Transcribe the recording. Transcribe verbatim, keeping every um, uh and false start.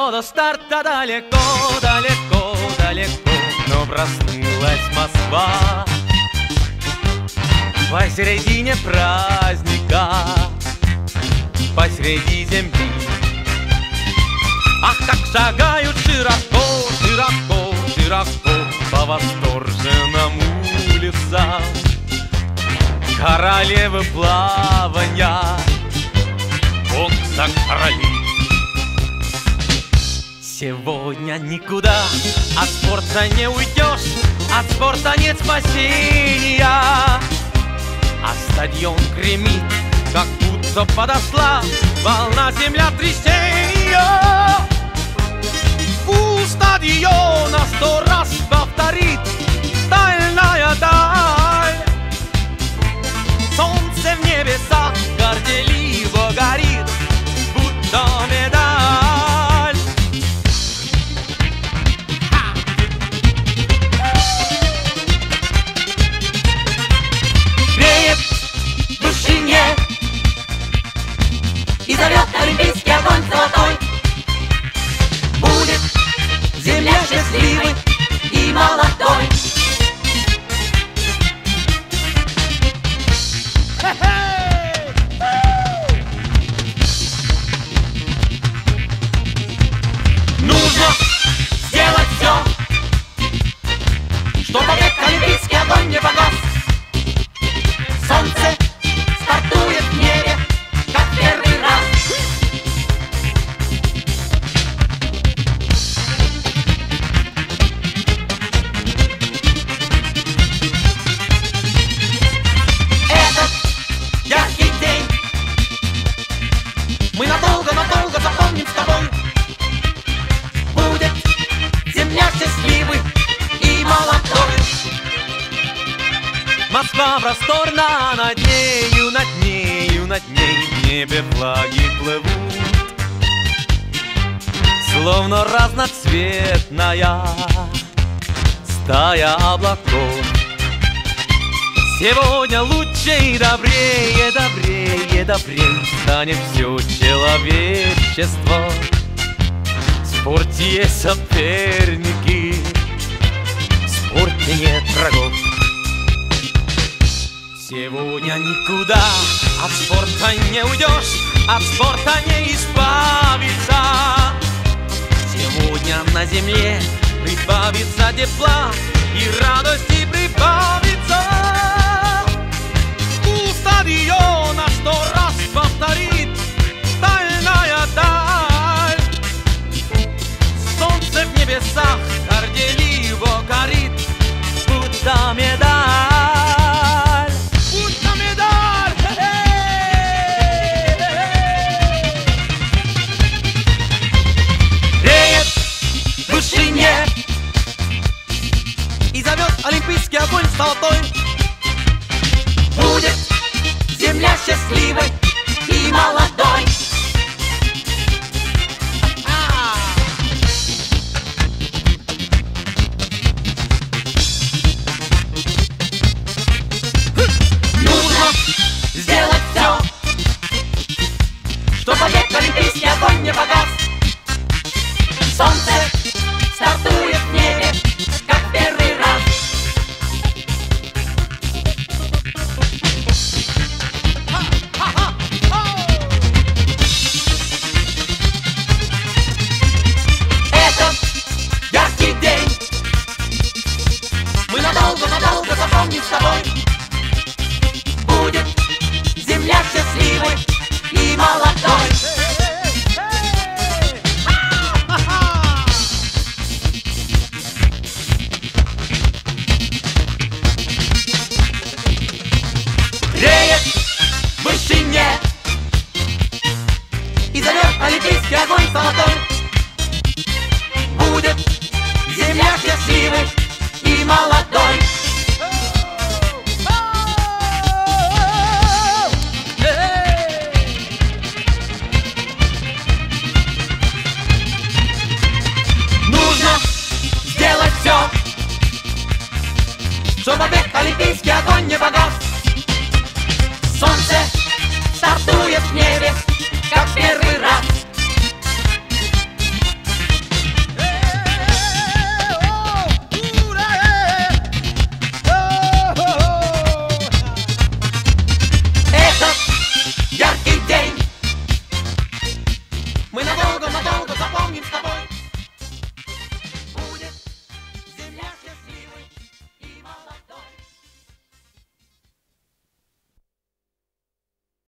Еще до старта далеко, далеко, далеко, но проснулась Москва посередине праздника, посреди земли. Ах, как шагают широко, широко, широко по восторженным улицам королевы плавания, бокса короли. Сегодня никуда от спорта не уйдешь, от спорта нет спасения, а стадион гремит, как будто подошла волна землетрясения. У стадиона сто раз повторит стальная даль. Солнце в небесах горделиво горит, будто медаль. Греет в вышине и зовет олимпийский огонь золотой. Будет земля счастливой и молодой. Нужно сделать все, чтобы век олимпийский огонь не погас. Солнце стартует в небе, как первый раз. Этот яркий день мы надолго-надолго запомним с тобой. Будет земля счастливой и молодой. Москва просторна, над нею, над нею, над ней в небе флаги плывут, словно разноцветная стая облаков. Сегодня лучше и добрее, добрее, добрее станет все человечество. В спорте есть соперники, в спорте нет врагов. Сегодня никуда от спорта не уйдешь, от спорта не избавиться. Сегодня на земле прибавится тепла и радости прибавится. У стадиона сто раз повторит стальная даль. Солнце в небесах горделиво горит, будто медаль. И зовет олимпийский огонь золотой. Будет земля счастливой и молодой. Нужно сделать все, чтобы век олимпийский огонь не погас. Солнце стартует в небе, как первый раз. Это яркий день мы надолго-надолго запомним с тобой. Будет земля счастливой и молодой. Греет в вышине и зовет олимпийский огонь золотой. Будет земля счастливой и молодой. Нужно сделать все, чтобы век олимпийский огонь не погас. Солнце стартует в небе, как первый раз. будем с тобой